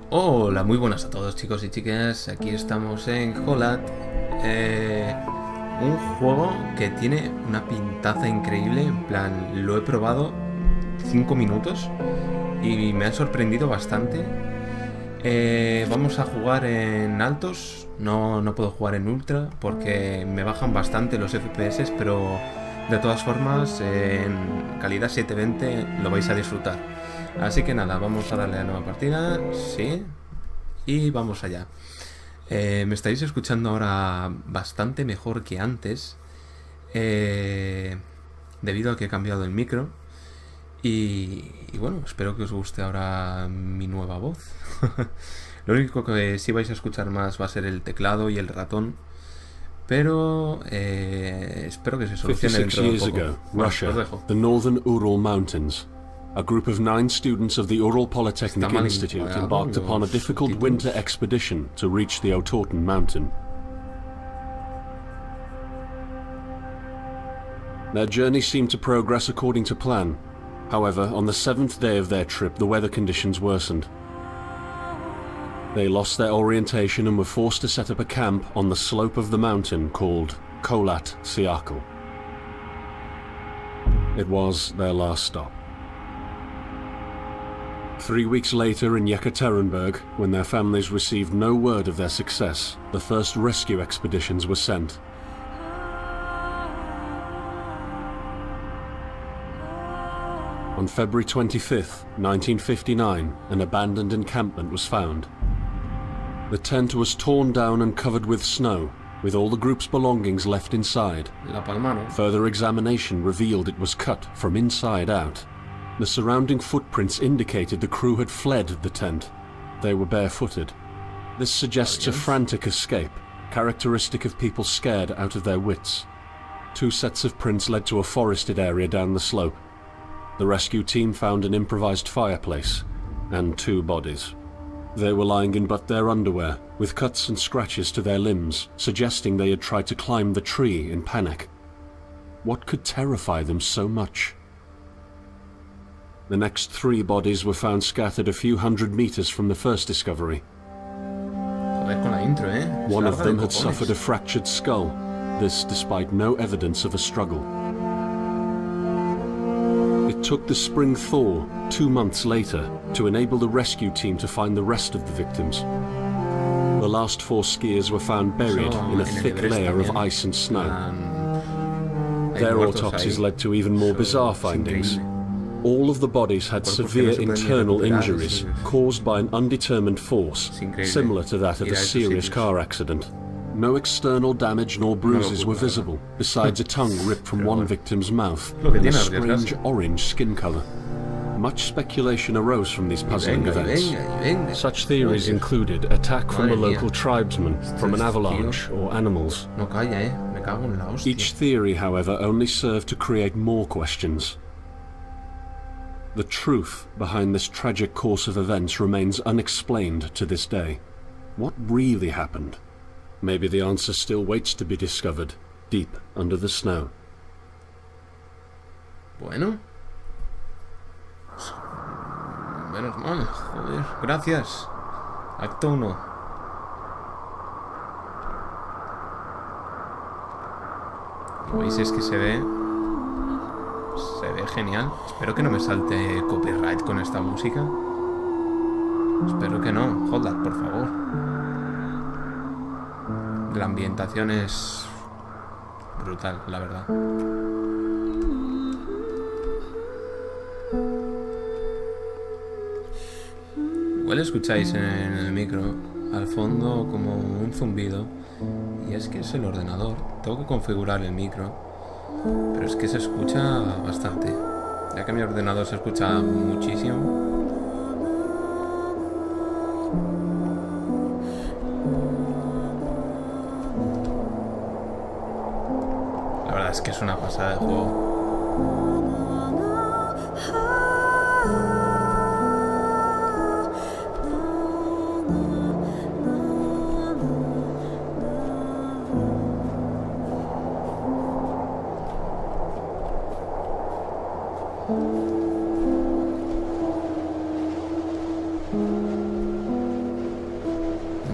Hola, muy buenas a todos chicos y chicas, aquí estamos en Holat, un juego que tiene una pintaza increíble, en plan, lo he probado 5 minutos y me ha sorprendido bastante. Vamos a jugar en altos, no puedo jugar en ultra porque me bajan bastante los FPS, pero de todas formas en calidad 720 lo vais a disfrutar. Así que nada, vamos a darle a nueva partida, sí, y vamos allá. Me estáis escuchando ahora bastante mejor que antes, debido a que he cambiado el micro. Y bueno, espero que os guste ahora mi nueva voz. Lo único que sí vais a escuchar más va a ser el teclado y el ratón, pero espero que se solucione 56 dentro de years poco. ago, Bueno, os Russia, dejo. the northern Ural Mountains. A group of 9 students of the Ural Polytechnic Está mal Institute encuadrado embarked upon a los difficult subtítulos. winter expedition to reach the Otorten mountain. Their journey seemed to progress according to plan. However, on the 7th day of their trip, the weather conditions worsened. They lost their orientation and were forced to set up a camp on the slope of the mountain called Kholat Syakhl. It was their last stop. 3 weeks later in Yekaterinburg, when their families received no word of their success, the first rescue expeditions were sent. On February 25th, 1959, an abandoned encampment was found. The tent was torn down and covered with snow, with all the group's belongings left inside. La palmaron. Further examination revealed it was cut from inside out. The surrounding footprints indicated the crew had fled the tent. They were barefooted. This suggests a frantic escape, characteristic of people scared out of their wits. 2 sets of prints led to a forested area down the slope. The rescue team found an improvised fireplace and 2 bodies. They were lying in but their underwear, with cuts and scratches to their limbs, suggesting they had tried to climb the tree in panic. What could terrify them so much? The next 3 bodies were found scattered a few hundred meters from the first discovery. Joder con la intro, One of Larga them de had cojones. suffered a fractured skull, this despite no evidence of a struggle. It took the spring thaw 2 months later to enable the rescue team to find the rest of the victims. The last 4 skiers were found buried Eso in a en el thick Everest layer of también. ice and snow. Hay Their muertos autopsies ahí. led to even more Eso bizarre es findings. increíble. All of the bodies had Cuerpos que no severe se pueden ni internal recuperar, injuries es- caused by an undetermined force, Es increíble. similar to that of Ir a a esos serious sitios. car accident. No external damage nor bruises were culpa, visible, besides a tongue ripped from Pero one bueno. victim's mouth Lo que and a tiene strange arriesgarse. orange skin color. Much speculation arose from these puzzling Venga, y events. venga, y venga. Such theories Joder. included attack from a Madre mía. local tribesman, from an Estos avalanche, or animals. No calla, me cago en la hostia. Each theory, however, only served to create more questions. The truth behind this tragic course of events remains unexplained to this day. What really happened? Maybe the answer still waits to be discovered, deep under the snow. Bueno. Menos mal, joder. Gracias. Acto 1. ¿Veis? Es que se ve... Se ve genial. Espero que no me salte copyright con esta música. Espero que no. Joder, por favor. La ambientación es... brutal, la verdad. Igual escucháis en el micro al fondo como un zumbido, y es que es el ordenador. Tengo que configurar el micro, pero es que se escucha bastante. Ya que mi ordenador se escucha muchísimo. La verdad es que es una pasada de juego.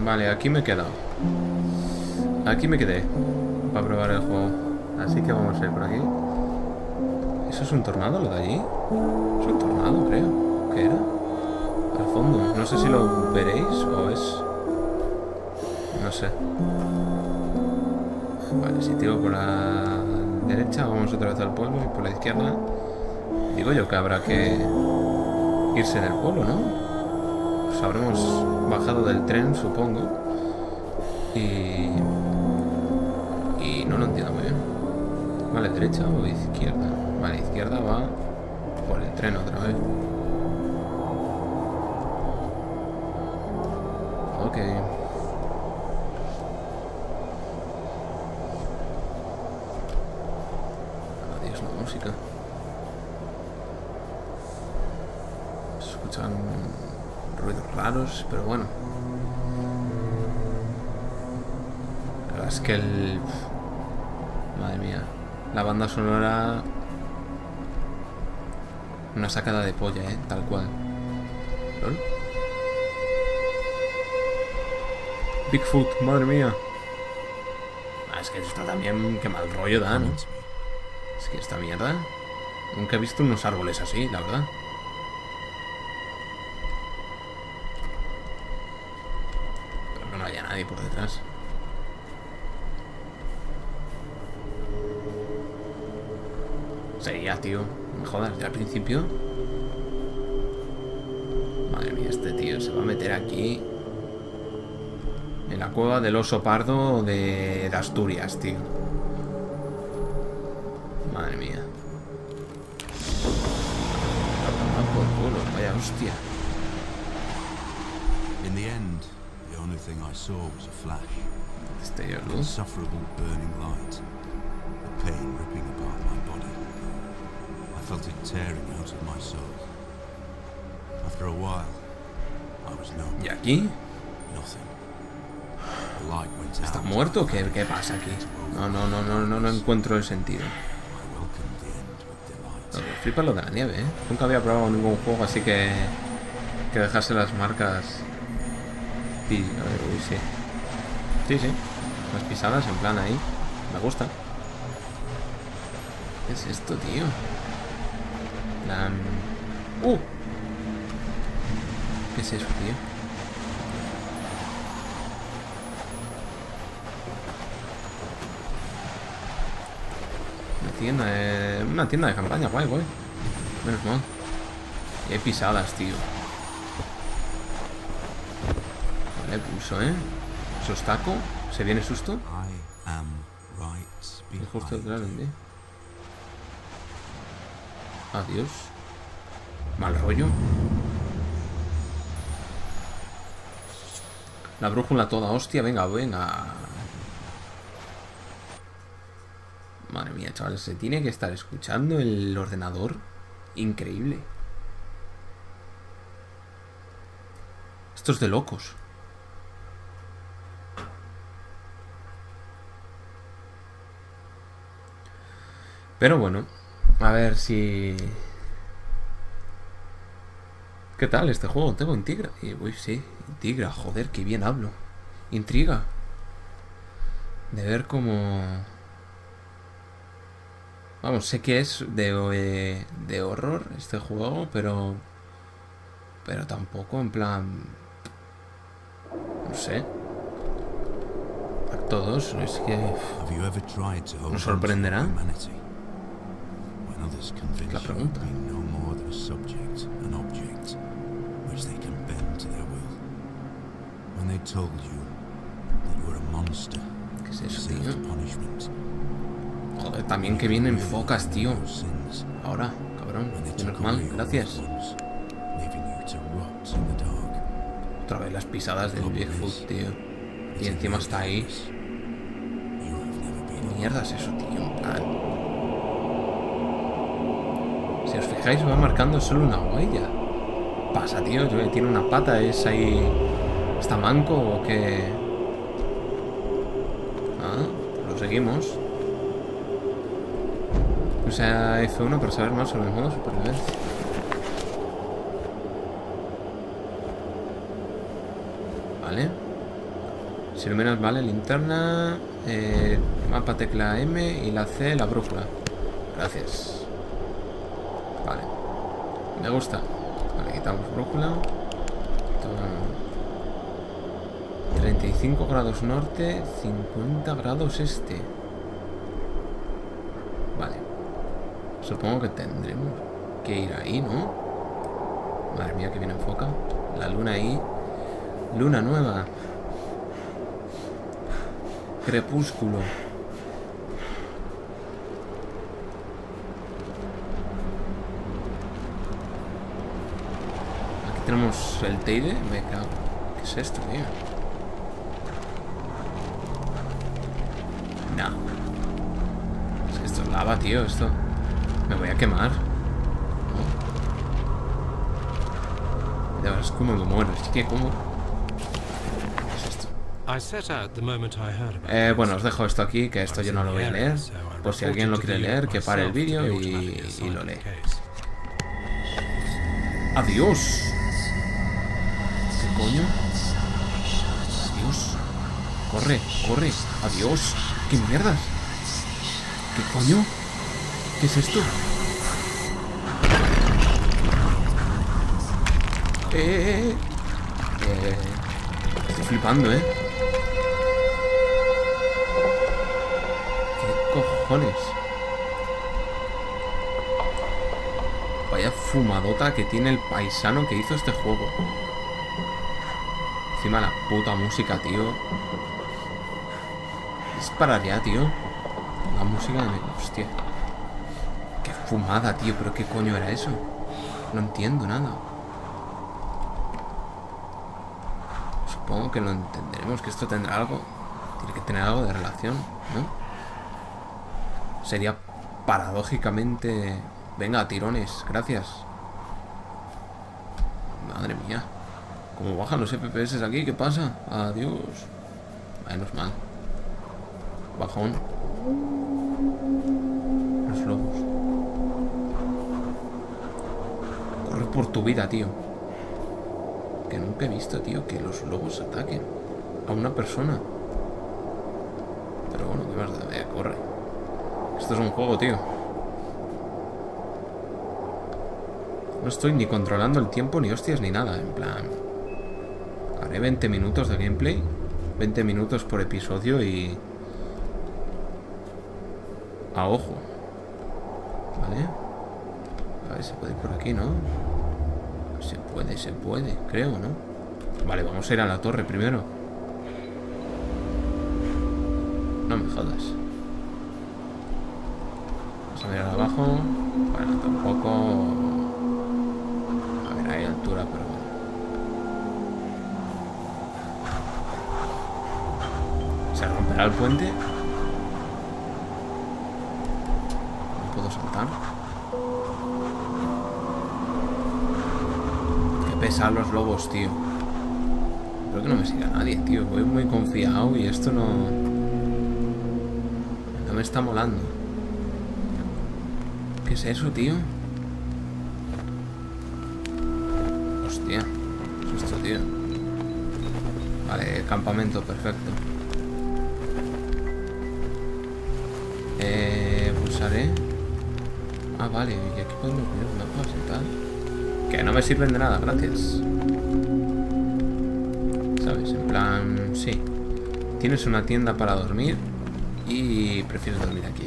Vale, aquí me he quedado. Aquí me quedé para probar el juego. Así que vamos a ir por aquí. ¿Eso es un tornado lo de allí? Es un tornado, creo. ¿Qué era? Al fondo. No sé si lo veréis o es... No sé. Vale, si tiro por la derecha, vamos otra vez al pueblo. Y por la izquierda... Digo yo que habrá que irse del pueblo, ¿no? Pues habremos bajado del tren, supongo. Y no lo entiendo muy bien. Vale, derecha o izquierda. Vale, izquierda va por el tren otra vez. Ok. Adiós la música. Se escuchan ruidos raros, pero bueno. La verdad es que el... Madre mía. La banda sonora... Una sacada de polla, tal cual. ¿Lol? Bigfoot, madre mía. Es que esto también... Qué mal rollo da, ¿no? Es que esta mierda... Nunca he visto unos árboles así, la verdad. Espero que no haya nadie por detrás. Sí, ya, tío. Me jodas, ya al principio. Madre mía, este tío se va a meter aquí. En la cueva del oso pardo de Asturias, tío. Madre mía. Por culo, vaya hostia. In the end, the only thing I saw was a flash. Este luz. Insufferable burning light. The pain ripping apart my body. I felt it tearing out of my soul. After a while, I was numb. ¿Y aquí? Nothing. The light went out. ¿Está muerto o qué pasa aquí? No encuentro el sentido. I welcomed the end with delight. Me flipa lo de la nieve, ¿eh? Nunca había probado ningún juego así que dejase las marcas. Y, a ver, uy, sí. Sí. Las pisadas en plan ahí. Me gusta. ¿Qué es esto, tío? ¿Qué es eso, tío? Una tienda de campaña, guay. Menos mal. Y hay pisadas, tío. Vale, pulso, Sostaco. ¿Se viene susto? I am right Es justo detrás de behind mí. you. Adiós. Mal rollo. La brújula toda hostia. Venga. Madre mía, chavales. Se tiene que estar escuchando el ordenador. Increíble. Esto es de locos. Pero bueno. A ver si... ¿Qué tal este juego? Tengo intriga. Uy, sí, intriga. Joder, qué bien hablo. Intriga. De ver cómo... Vamos, sé que es de horror este juego, pero tampoco en plan... No sé. Acto 2, es que... Have you ever tried to hold ¿Nos on to sorprenderá? humanity? When others convince La you pregunta. to be no more than a subject, an object, which they can bend to their will. When they told you that you were a monster, ¿Qué es eso, deserved tío? punishment. Joder, también que bien enfocas, tío. Your sins, Ahora, cabrón. when they Menos took mal, away your gracias. loved ones, leaving you to rot in the dark. Otra vez las pisadas del Bigfoot, tío. Y encima está ahí. You have never ¿Qué been mierda es eso, tío? En plan... Si os fijáis, va marcando solo una huella. Pasa, tío. Tiene una pata, es ahí... ¿Está manco o qué? Ah, lo seguimos. Usa F1 para saber más sobre el modo supervivencia. Vale. Si iluminas, vale, linterna. Mapa, tecla M y la C, la brújula. Gracias. Vale. Me gusta. Vale, quitamos brújula. 35 grados norte, 50 grados este. Vale. Supongo que tendremos que ir ahí, ¿no? Madre mía, que bien enfoca. La luna ahí. Luna nueva. Crepúsculo. Aquí tenemos el Teide. Me cago. ¿Qué es esto, tío? No. Es que esto es lava, tío. Esto. Me voy a quemar. De verdad, es como me muero. Es que como... bueno, os dejo esto aquí, que esto yo no lo voy a leer. Por si alguien lo quiere leer, que pare el vídeo y lo lee. ¡Adiós! ¿Qué coño? ¡Adiós! ¡Corre, corre! ¡Adiós! ¿Qué mierdas? ¿Qué coño? ¿Qué es esto? Estoy flipando, ¿eh? ¿Qué cojones? Vaya fumadota que tiene el paisano que hizo este juego. Encima la puta música, tío. Es para allá, tío. La música de... Hostia. Qué fumada, tío. ¿Pero qué coño era eso? No entiendo nada. Supongo que lo entenderemos, que esto tendrá algo. Tiene que tener algo de relación, ¿no? Sería paradójicamente... Venga, tirones, gracias. Madre mía. ¿Cómo bajan los FPS aquí? ¿Qué pasa? Adiós. Menos mal. Bajón. Los lobos. Corre por tu vida, tío. Que nunca he visto, tío, que los lobos ataquen a una persona. Pero bueno, ¿qué más da? Vea, corre. Esto es un juego, tío. No estoy ni controlando el tiempo, ni hostias, ni nada. En plan... Haré 20 minutos de gameplay. 20 minutos por episodio y... A ojo. ¿Vale? A ver, se puede ir por aquí, ¿no? Se puede, creo, ¿no? Vale, vamos a ir a la torre primero. No me jodas. Vamos a mirar abajo. Bueno, tampoco... A ver, hay altura, pero bueno. ¿Se romperá el puente? ¿No puedo saltar? Pesan los lobos, tío. Creo que no me siga nadie, tío. Voy muy confiado y esto no... No me está molando. ¿Qué es eso, tío? Hostia. ¿Qué es esto, tío? Vale, campamento, perfecto. Pulsaré. Ah, vale. Y aquí podemos poner mapas y tal. Que no me sirven de nada, gracias. ¿Sabes? En plan... Sí. Tienes una tienda para dormir y prefieres dormir aquí.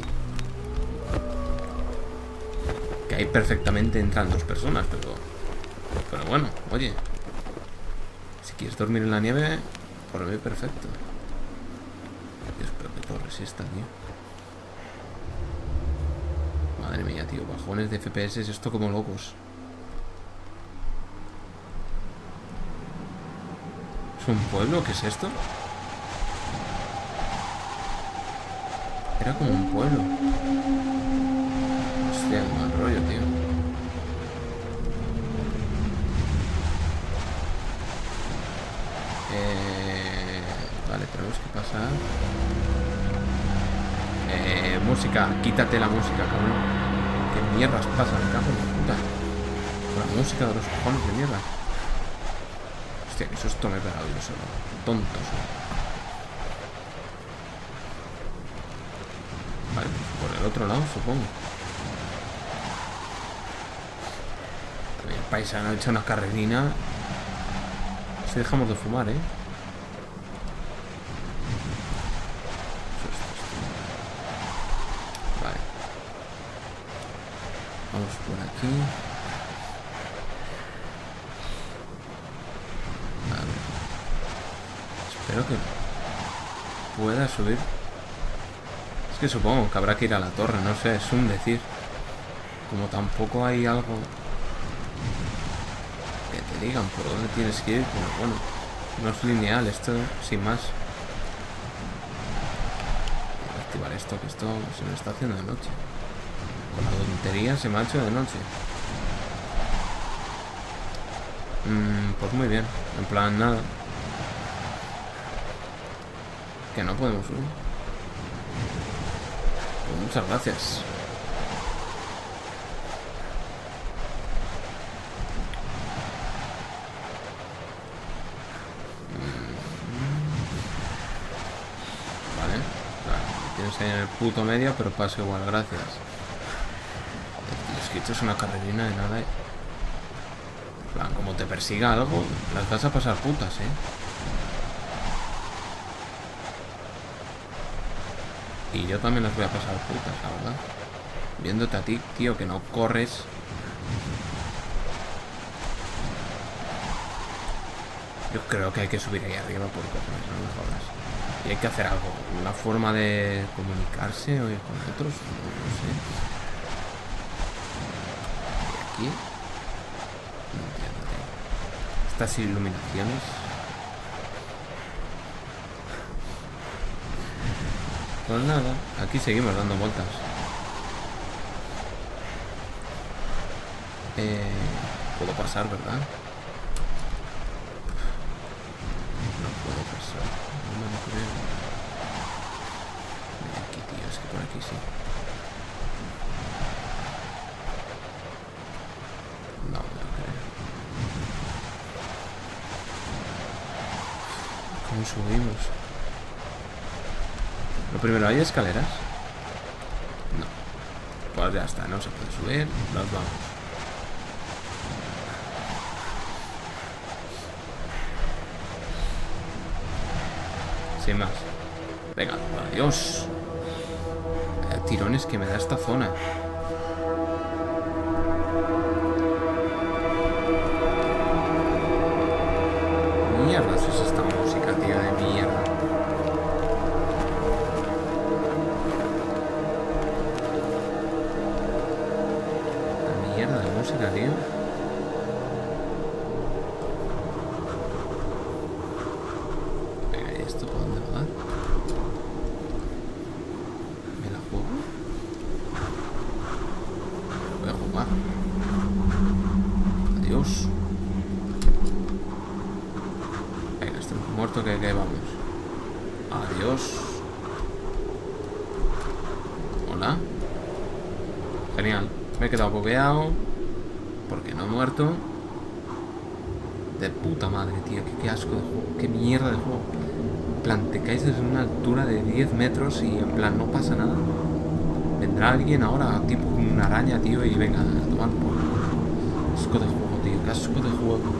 Que ahí perfectamente entran dos personas, pero bueno, oye. Si quieres dormir en la nieve, por mí perfecto. Dios, pero qué torre es esta, tío. Madre mía, tío. Bajones de FPS, esto como locos. ¿Un pueblo? ¿Qué es esto? Era como un pueblo. Hostia, qué mal rollo, tío. Vale, tenemos que pasar. Música, quítate la música, cabrón. ¿Qué mierdas pasa? Me cago en la puta. Con la música de los cojones de mierda. Hostia, que susto me he pegado yo solo. Tontos. otro lado, supongo. El paisano ha hecho una carrerina. Si dejamos de fumar, ¿eh? Vale. Vamos por aquí. A ver. Espero que pueda subir. Es que supongo que habrá que ir a la torre, no sé, es un decir. Como tampoco hay algo que te digan por dónde tienes que ir, pero bueno, no es lineal esto, sin más. Voy a activar esto, que esto se me está haciendo de noche. Con la tontería se me ha hecho de noche. Pues muy bien, en plan nada. Que no podemos subir. Pues muchas gracias. Vale, claro, tienes ahí en el puto medio, pero pasa igual, gracias. Joder, es que esto es una carrerina de nada. En plan, como te persiga algo, las vas a pasar putas, Y yo también las voy a pasar putas, la verdad. Viéndote a ti, tío, que no corres. Yo creo que hay que subir ahí arriba por cojones, no me jodas. Y hay que hacer algo. Una forma de comunicarse con otros, no sé. ¿Y aquí? No entiendo, tío. Estas iluminaciones. Pues nada, aquí seguimos dando vueltas. Puedo pasar, ¿verdad? No puedo pasar. No me lo creo. Mira aquí, tío, es que por aquí sí. No me lo creo. ¿Cómo subimos? Lo primero, ¿hay escaleras? No. Pues ya está, no se puede subir. Nos vamos. Sin más. Venga, adiós. Tirones que me da esta zona. Mierda, eso es esta música, tío, de mierda. Mierda de música, tío. Venga, ¿y esto por dónde va? ¿Me la juego? Voy a jugar. Adiós. Venga, estoy muerto que vamos. Adiós. Hola. Genial. Me he quedado bugueado porque no he muerto. De puta madre, tío. Qué asco de juego. Qué mierda de juego. En plan, te caes desde una altura de 10 metros y en plan no pasa nada. Vendrá alguien ahora, tipo una araña, tío, y venga a tomar por... Asco de juego, tío. Qué asco de juego.